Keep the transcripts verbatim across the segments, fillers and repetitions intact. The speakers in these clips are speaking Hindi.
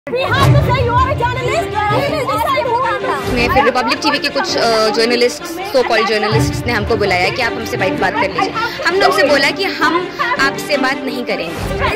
में फिर रिपब्लिक टीवी के कुछ जर्नलिस्ट सो कॉल्ड जर्नलिस्ट्स ने हमको बुलाया कि आप हमसे बात बात कर लीजिए। हमने उनसे बोला कि हम आपसे बात नहीं करेंगे।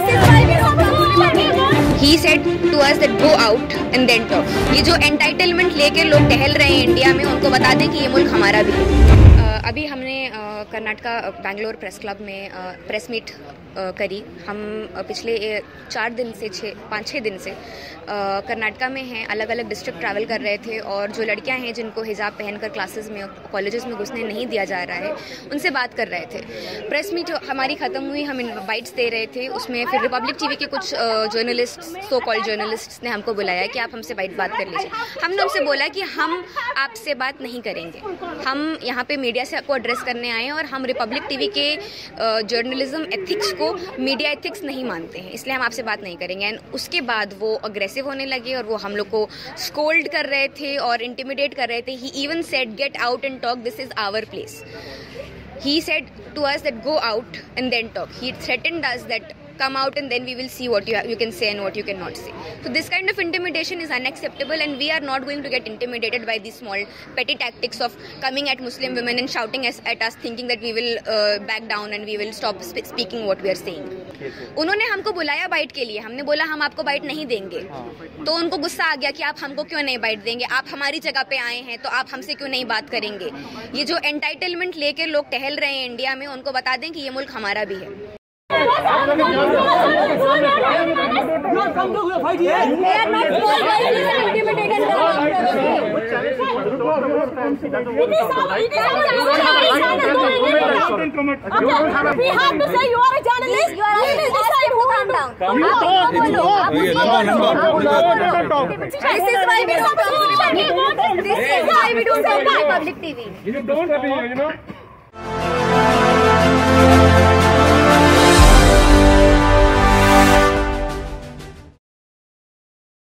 He said to us that go out and then talk। ये जो एंटाइटलमेंट लेके लोग टहल रहे हैं इंडिया में, उनको बता दें कि ये मुल्क हमारा भी है। अभी हमने कर्नाटका बेंगलोर प्रेस क्लब में प्रेस मीट करी। हम पिछले चार दिन से छः पाँच छः दिन से कर्नाटका में हैं, अलग अलग डिस्ट्रिक्ट ट्रैवल कर रहे थे और जो लड़कियां हैं जिनको हिजाब पहनकर क्लासेस में कॉलेजेस में घुसने नहीं दिया जा रहा है, उनसे बात कर रहे थे। प्रेस मीट हमारी ख़त्म हुई, हम इनवाइट्स दे रहे थे। उसमें फिर रिपब्लिक टीवी के कुछ जर्नलिस्ट सो कॉल्ड जर्नलिस्ट्स ने हमको बुलाया कि आप हमसे बात बात कर लीजिए। हमने उनसे बोला कि हम आपसे बात नहीं करेंगे। हम यहाँ पे मीडिया से को एड्रेस करने आए हैं और हम रिपब्लिक टीवी के जर्नलिज्म एथिक्स को मीडिया एथिक्स नहीं मानते हैं, इसलिए हम आपसे बात नहीं करेंगे। एंड उसके बाद वो अग्रेसिव होने लगे और वो हम लोग को स्कोल्ड कर रहे थे और इंटिमिडेट कर रहे थे। He even said get out and talk, this is our place. He said to us that go out and then talk. He threatened us that come out and then we will see what you you can say and what you cannot say. So this kind of intimidation is unacceptable and we are not going to get intimidated by these small petty tactics of coming at Muslim women and shouting as, at us thinking that we will uh, back down and we will stop sp speaking what we are saying. उन्होंने हमको बुलाया बाइट के लिए, हमने बोला हम आपको बाइट नहीं देंगे, तो उनको गुस्सा आ गया कि आप हमको क्यों नहीं बाइट देंगे, आप हमारी जगह पे आए हैं तो आप हमसे क्यों नहीं बात करेंगे। ये जो एंटाइटलमेंट लेके लोग टहल रहे हैं इंडिया में, उनको बता दें कि ये मुल्क हमारा भी है। You are come to fight here. They are not small guys. They are intimidated. It is our, it is our We have to say you are a journalist. You are a journalist. Calm down. This is why we don't. This is why we don't say public T V. You don't, you know.